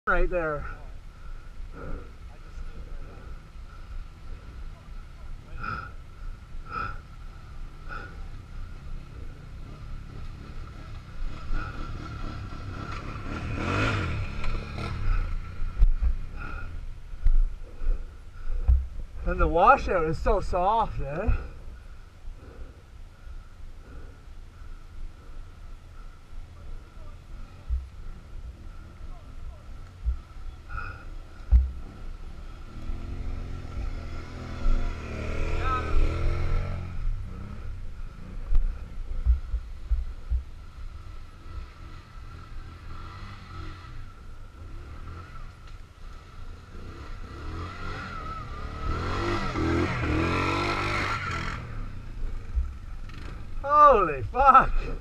right there. And the washout is so soft, eh? Holy fuck!